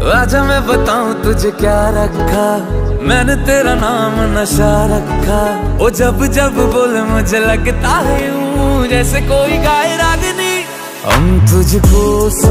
आजा मैं बताऊं तुझे क्या रखा, मैंने तेरा नाम नशा रखा। ओ जब जब बोले मुझे लगता है यूं जैसे कोई गाए रागनी। हम तुझको